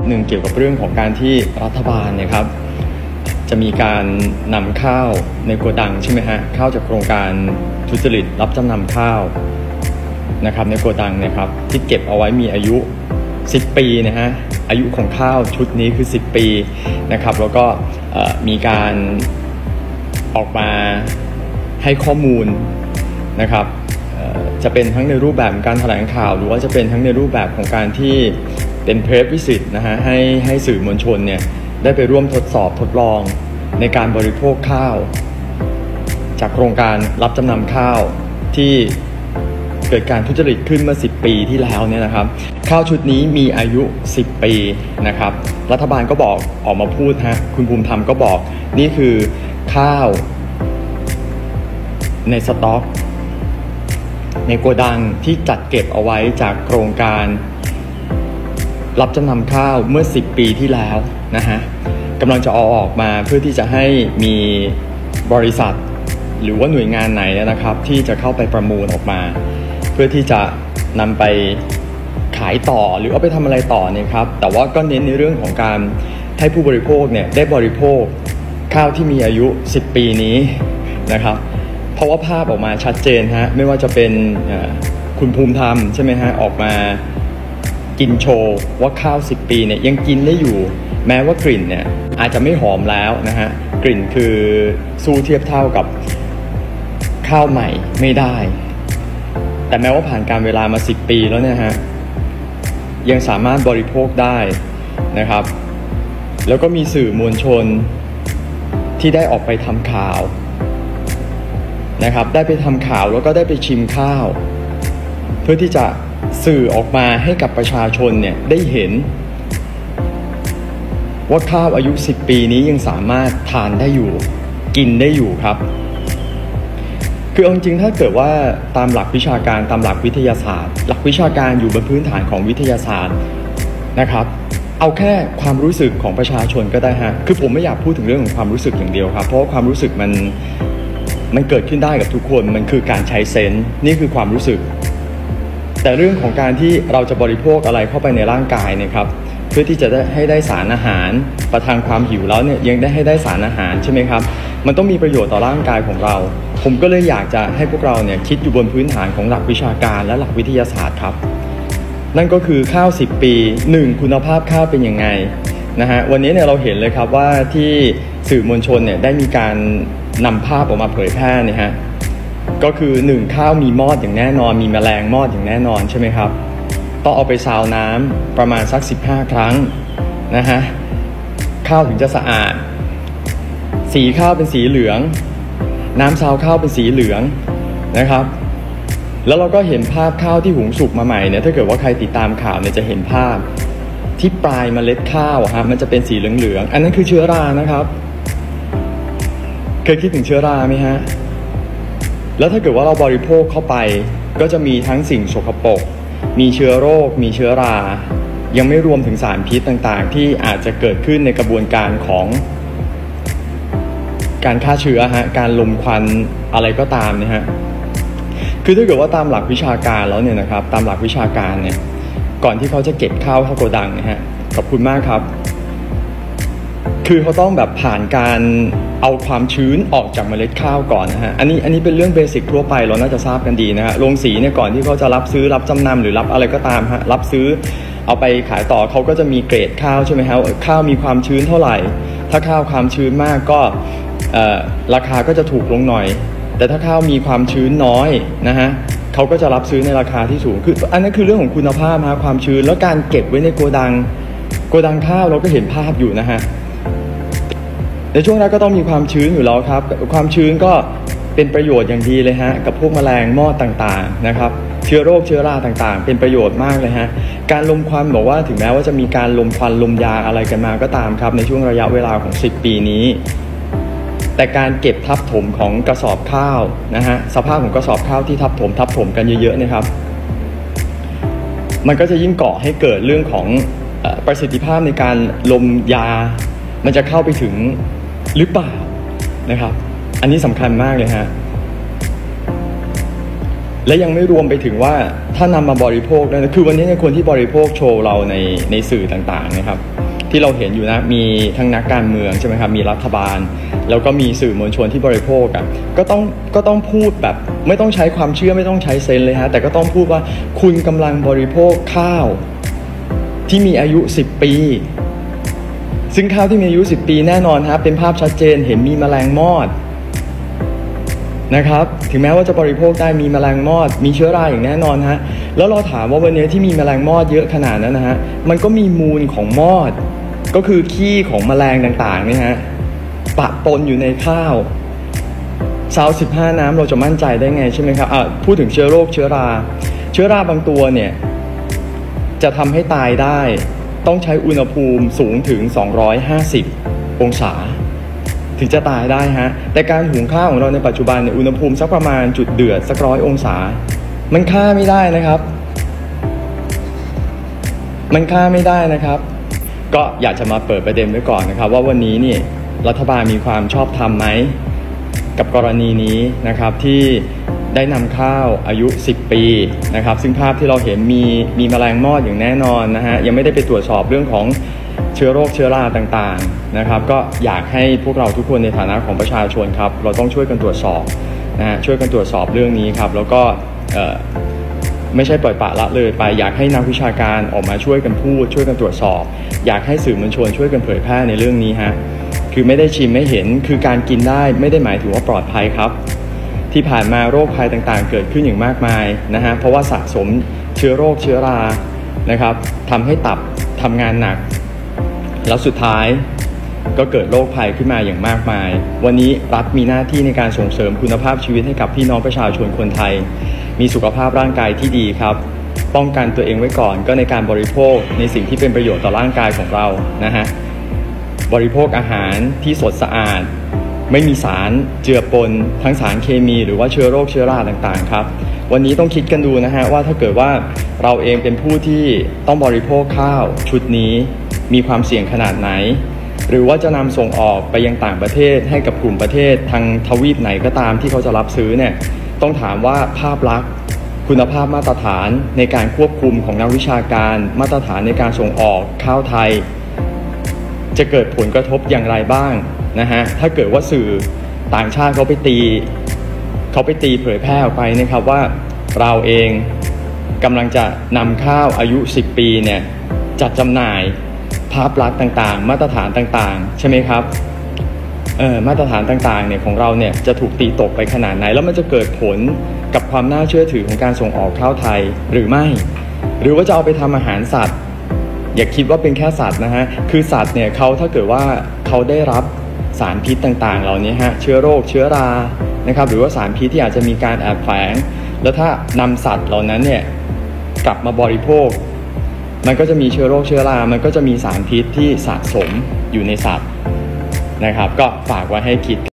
หนึ่งเกี่ยวกับเรื่องของการที่รัฐบาลเนี่ยครับจะมีการนำข้าวในโกดังใช่ไหมฮะข้าวจากโครงการทุจริตรับจำนำข้าวนะครับในโกดังนะครับที่เก็บเอาไว้มีอายุ10 ปีนะฮะอายุของข้าวชุดนี้คือ10 ปีนะครับแล้วก็มีการออกมาให้ข้อมูลนะครับจะเป็นทั้งในรูปแบบการแถลงข่าวหรือว่าจะเป็นทั้งในรูปแบบของการที่เป็นเพรสวิสิตนะฮะให้สื่อมวลชนเนี่ยได้ไปร่วมทดสอบทดลองในการบริโภคข้าวจากโครงการรับจำนำข้าวที่เกิดการทุจริตขึ้นเมื่อ10 ปีที่แล้วเนี่ยนะครับข้าวชุดนี้มีอายุ10 ปีนะครับรัฐบาลก็บอกออกมาพูดฮะคุณภูมิธรรมก็บอกนี่คือข้าวในสต็อกในโกดังที่จัดเก็บเอาไว้จากโครงการรับจำนำข้าวเมื่อ10 ปีที่แล้วนะฮะกำลังจะเอาออกมาเพื่อที่จะให้มีบริษัทหรือว่าหน่วยงานไหนนะครับที่จะเข้าไปประมูลออกมาเพื่อที่จะนำไปขายต่อหรือเอาไปทำอะไรต่อเนี่ยครับแต่ว่าก็เน้นในเรื่องของการให้ผู้บริโภคเนี่ยได้บริโภคข้าวที่มีอายุ10 ปีนี้นะครับเพราะว่าภาพออกมาชัดเจนฮะไม่ว่าจะเป็นคุณภูมิธรรมใช่ไหมฮะออกมากินโชว์ว่าข้าว10 ปีเนี่ยยังกินได้อยู่แม้ว่ากลิ่นเนี่ยอาจจะไม่หอมแล้วนะฮะกลิ่นคือสู้เทียบเท่ากับข้าวใหม่ไม่ได้แต่แม้ว่าผ่านการเวลามา10 ปีแล้วเนี่ยฮะยังสามารถบริโภคได้นะครับแล้วก็มีสื่อมวลชนที่ได้ออกไปทำข่าวนะครับได้ไปทำข่าวแล้วก็ได้ไปชิมข้าวเพื่อที่จะสื่อออกมาให้กับประชาชนเนี่ยได้เห็นว่าข้าวอายุ10 ปีนี้ยังสามารถทานได้อยู่กินได้อยู่ครับคือจริงๆถ้าเกิดว่าตามหลักวิชาการตามหลักวิทยาศาสตร์หลักวิชาการอยู่บนพื้นฐานของวิทยาศาสตร์นะครับเอาแค่ความรู้สึกของประชาชนก็ได้ฮะคือผมไม่อยากพูดถึงเรื่องของความรู้สึกอย่างเดียวครับเพราะว่าความรู้สึกมันเกิดขึ้นได้กับทุกคนมันคือการใช้เซนส์นี่คือความรู้สึกแต่เรื่องของการที่เราจะบริโภคอะไรเข้าไปในร่างกายเนี่ยครับเพื่อที่จะได้สารอาหารประทังความหิวแล้วเนี่ยยังได้สารอาหารใช่ไหมครับมันต้องมีประโยชน์ต่อร่างกายของเราผมก็เลยอยากจะให้พวกเราเนี่ยคิดอยู่บนพื้นฐานของหลักวิชาการและหลักวิทยาศาสตร์ครับนั่นก็คือข้าว10 ปี1คุณภาพข้าวเป็นยังไงนะฮะวันนี้เนี่ยเราเห็นเลยครับว่าที่สื่อมวลชนเนี่ยได้มีการนำภาพออกมาเผยแพร่เนี่ยฮะก็คือ1ข้าวมีมอดอย่างแน่นอนมีแมลงมอดอย่างแน่นอนใช่ไหมครับต้องเอาไปซาวน้ำประมาณสัก15 ครั้งนะฮะข้าวถึงจะสะอาดสีข้าวเป็นสีเหลืองน้ำซาวข้าวเป็นสีเหลืองนะครับแล้วเราก็เห็นภาพข้าวที่หุงสุกมาใหม่เนี่ยถ้าเกิดว่าใครติดตามข่าวเนี่ยจะเห็นภาพที่ปลายเมล็ดข้าวฮะมันจะเป็นสีเหลืองๆอันนั้นคือเชื้อรานะครับเคยคิดถึงเชื้อราไหมฮะแล้วถ้าเกิดว่าเราบริโภคเข้าไปก็จะมีทั้งสิ่งสกปรกมีเชื้อโรคมีเชื้อรายังไม่รวมถึงสารพิษต่างๆที่อาจจะเกิดขึ้นในกระบวนการของการฆ่าเชื้อฮะการลมควันอะไรก็ตามนะฮะคือถ้าเกิดว่าตามหลักวิชาการแล้วเนี่ยนะครับตามหลักวิชาการเนี่ยก่อนที่เขาจะเก็บข้าวเข้าโกดังนะฮะขอบคุณมากครับคือเขาต้องแบบผ่านการเอาความชื้นออกจากเมล็ดข้าวก่อนนะฮะอันนี้เป็นเรื่องเบสิกทั่วไปเราน่าจะทราบกันดีนะฮะโรงสีเนี่ยก่อนที่เขาจะรับซื้อรับจำนำหรือรับอะไรก็ตามฮะรับซื้อเอาไปขายต่อเขาก็จะมีเกรดข้าวใช่ไหมครับข้าวมีความชื้นเท่าไหร่ถ้าข้าวความชื้นมากก็ราคาก็จะถูกลงหน่อยแต่ถ้าข้าวมีความชื้นน้อยนะฮะเขาก็จะรับซื้อในราคาที่สูงคืออันนั้นคือเรื่องของคุณภาพฮะความชื้นแล้วการเก็บไว้ในโกดังข้าวเราก็เห็นภาพอยู่นะฮะในช่วงนั้นก็ต้องมีความชื้นอยู่แล้วครับความชื้นก็เป็นประโยชน์อย่างดีเลยฮะกับพวกแมลงมอดต่างๆนะครับเชื้อโรคเชื้อราต่างๆเป็นประโยชน์มากเลยฮะการลมควันบอกว่าถึงแม้ว่าจะมีการลมควันลมยาอะไรกันมาก็ตามครับในช่วงระยะเวลาของ10 ปีนี้แต่การเก็บทับถมของกระสอบข้าวนะฮะสภาพของกระสอบข้าวที่ทับถมกันเยอะๆนะครับมันก็จะยิ่งก่อให้เกิดเรื่องของประสิทธิภาพในการลมยามันจะเข้าไปถึงหรือเปล่านะครับอันนี้สำคัญมากเลยฮะและยังไม่รวมไปถึงว่าถ้านำมาบริโภคนะคือวันนี้คนที่บริโภคโชว์เราในสื่อต่างๆนะครับที่เราเห็นอยู่นะมีทั้งนักการเมืองใช่ไหมครับมีรัฐบาลแล้วก็มีสื่อมวลชนที่บริโภคก็ต้องพูดแบบไม่ต้องใช้ความเชื่อไม่ต้องใช้เซนส์เลยฮะแต่ก็ต้องพูดว่าคุณกำลังบริโภคข้าวที่มีอายุ10 ปีซึ่งข้าวที่มีอายุ10 ปีแน่นอนครับเป็นภาพชัดเจนเห็นมีแมลงมอดนะครับถึงแม้ว่าจะบริโภคได้มีแมลงมอดมีเชื้อราอย่างแน่นอนฮะแล้วเราถามว่าวันนี้ที่มีแมลงมอดเยอะขนาดนั้นนะฮะมันก็มีมูลของมอดก็คือขี้ของแมลงต่างๆนี่ฮะปะปนอยู่ในข้าวซาว15น้ำเราจะมั่นใจได้ไงใช่ไหมครับพูดถึงเชื้อโรคเชื้อราบางตัวเนี่ยจะทำให้ตายได้ต้องใช้อุณหภูมิสูงถึง250องศาถึงจะตายได้ฮะแต่การหุงข้าวของเราในปัจจุบันเนี่ยอุณหภูมิสักประมาณจุดเดือดสัก100องศามันฆ่าไม่ได้นะครับก็อยากจะมาเปิดประเด็นไว้ก่อนนะครับว่าวันนี้นี่รัฐบาลมีความชอบธรรมไหมกับกรณีนี้นะครับที่ได้นำข้าวอายุ10 ปีนะครับซึ่งภาพที่เราเห็นมีแมลงมอดอย่างแน่นอนนะฮะยังไม่ได้ไปตรวจสอบเรื่องของเชื้อโรคเชื้อราต่างๆนะครับก็อยากให้พวกเราทุกคนในฐานะของประชาชนครับเราต้องช่วยกันตรวจสอบนะฮะช่วยกันตรวจสอบเรื่องนี้ครับแล้วก็ไม่ใช่ปล่อยปละละเลยไปอยากให้นักวิชาการออกมาช่วยกันพูดช่วยกันตรวจสอบอยากให้สื่อมวลชนช่วยกันเผยแพร่ในเรื่องนี้ฮะคือไม่ได้ชิมไม่เห็นคือการกินได้ไม่ได้หมายถึงว่าปลอดภัยครับที่ผ่านมาโรคภัยต่างๆเกิดขึ้นอย่างมากมายนะฮะเพราะว่าสะสมเชื้อโรคเชื้อรานะครับทำให้ตับทำงานหนักแล้วสุดท้ายก็เกิดโรคภัยขึ้นมาอย่างมากมายวันนี้รัฐมีหน้าที่ในการส่งเสริมคุณภาพชีวิตให้กับพี่น้องประชาชนคนไทยมีสุขภาพร่างกายที่ดีครับป้องกันตัวเองไว้ก่อนก็ในการบริโภคในสิ่งที่เป็นประโยชน์ต่อร่างกายของเรานะฮะบริโภคอาหารที่สดสะอาดไม่มีสารเจือปนทั้งสารเคมีหรือว่าเชื้อโรคเชื้อราต่างๆครับวันนี้ต้องคิดกันดูนะฮะว่าถ้าเกิดว่าเราเองเป็นผู้ที่ต้องบริโภคข้าวชุดนี้มีความเสี่ยงขนาดไหนหรือว่าจะนำส่งออกไปยังต่างประเทศให้กับกลุ่มประเทศทางทวีปไหนก็ตามที่เขาจะรับซื้อเนี่ยต้องถามว่าภาพลักษณ์คุณภาพมาตรฐานในการควบคุมของนักวิชาการมาตรฐานในการส่งออกข้าวไทยจะเกิดผลกระทบอย่างไรบ้างนะฮะถ้าเกิดว่าสื่อต่างชาติเขาไปตีเผยแพร่ออกไปนะครับว่าเราเองกำลังจะนำข้าวอายุ10 ปีเนี่ยจัดจำหน่ายภาพลักษณ์ต่างๆมาตรฐานต่างๆใช่ไหมครับมาตรฐานต่างๆเนี่ยของเราเนี่ยจะถูกตีตกไปขนาดไหนแล้วมันจะเกิดผลกับความน่าเชื่อถือของการส่งออกข้าวไทยหรือไม่หรือว่าจะเอาไปทำอาหารสัตว์อย่าคิดว่าเป็นแค่สัตว์นะฮะคือสัตว์เนี่ยเขาถ้าเกิดว่าเขาได้รับสารพิษต่างๆเหล่านี้ฮะเชื้อโรคเชื้อรานะครับหรือว่าสารพิษที่อาจจะมีการแอบแฝงแล้วถ้านำสัตว์เหล่านั้นเนี่ยกลับมาบริโภคมันก็จะมีเชื้อโรคเชื้อรามันก็จะมีสารพิษที่สะสมอยู่ในสัตว์นะครับก็ฝากไว้ให้คิด